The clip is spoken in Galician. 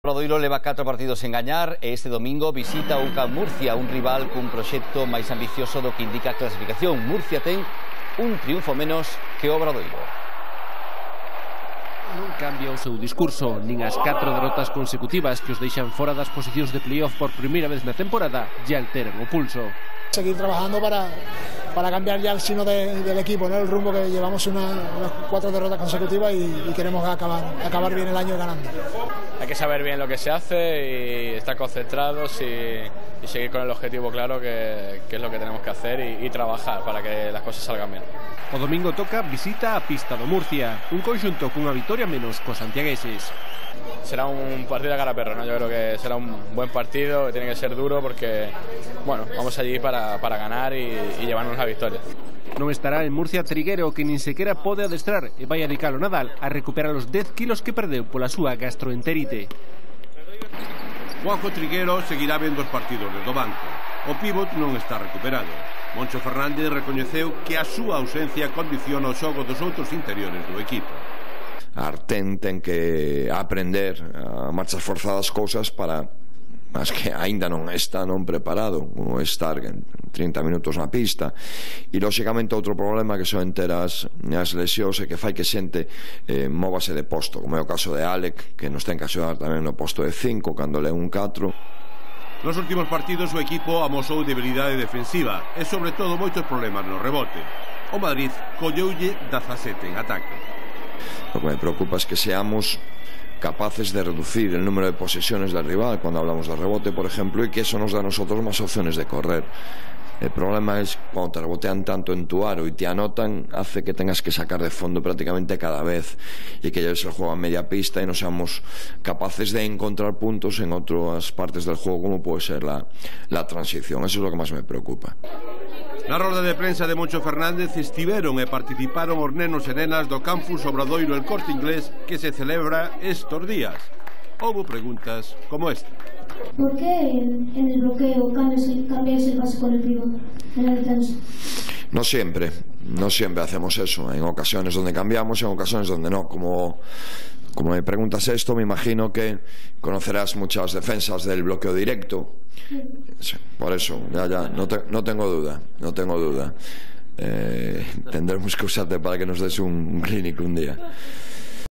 Obradoiro leva 4 partidos sen gañar e este domingo visita o UCAM Murcia, un rival cun proxecto máis ambicioso do que indica a clasificación. Murcia ten un triunfo menos que Obradoiro. Non cambia o seu discurso, nin as 4 derrotas consecutivas que os deixan fora das posicións de playoff por primeira vez na temporada lle alteran o pulso. Seguir trabajando para cambiar ya el sino del equipo, ¿no? El rumbo que llevamos unas 4 derrotas consecutivas y queremos acabar bien el año ganando. Hay que saber bien lo que se hace y estar concentrados y seguir con el objetivo claro que es lo que tenemos que hacer y trabajar para que las cosas salgan bien. O domingo toca visita a pista do Murcia, un conxunto cunha vitoria menos cos santiagueses. Será un partido a cara perro, ¿no? Yo creo que será un buen partido, que tiene que ser duro porque, bueno, vamos allí para ganar y llevarnos la victoria. Non estará en Murcia Triguero, que nin sequera pode adestrar e vai dedicar o Nadal a recuperar os 10 kilos que perdeu pola súa gastroenterite. Juanjo Triguero seguirá vendo os partidos desde o banco. O pívot non está recuperado. Moncho Fernández recoñeceu que a súa ausencia condiciona o xogo dos outros interiores do equipo. Artén ten que aprender a marchas forzadas cousas para mas que aínda non está preparado como estar 30 minutos na pista e lóxicamente outro problema que son enteras as lesións e que fai que xente móvase de posto, como é o caso de Alec, que nos ten que axudar tamén no posto de 5 cando le un 4. Nos últimos partidos o equipo amosou debilidade defensiva e sobre todo moitos problemas no rebote. O Madrid colleulle 17 en ataque. Lo que me preocupa es que seamos capaces de reducir el número de posesiones del rival cuando hablamos de rebote, por ejemplo, y que eso nos da a nosotros más opciones de correr. El problema es cuando te rebotean tanto en tu aro y te anotan, hace que tengas que sacar de fondo prácticamente cada vez y que lleves el juego a media pista y no seamos capaces de encontrar puntos en otras partes del juego como puede ser la transición. Eso es lo que más me preocupa. Na roda de prensa de Moncho Fernández estiveron e participaron os nenos e nenas do campus Obradoiro El Corte Inglés que se celebra estos días. Houbo preguntas como esta. ¿Por qué en el bloqueo cambias el pase colectivo en la defensa? No siempre hacemos eso. En ocasiones donde cambiamos y en ocasiones donde no. Como me preguntas esto, me imagino que conocerás muchas defensas del bloqueo directo. Sí, por eso, ya, no tengo duda. Tendremos que usarte para que nos des un clínico un día.